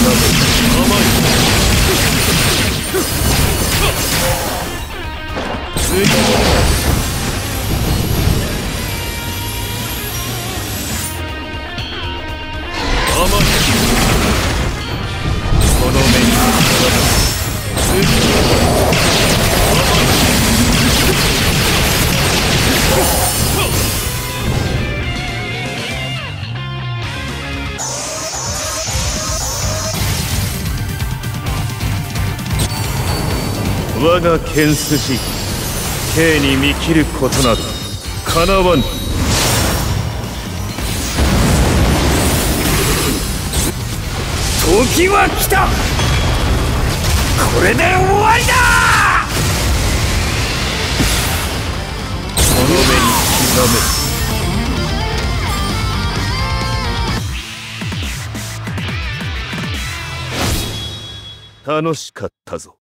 我が剣筋、刑に見切ることなどかなわぬ。時は来た。これで終わりだ。この目に刻め。楽しかったぞ。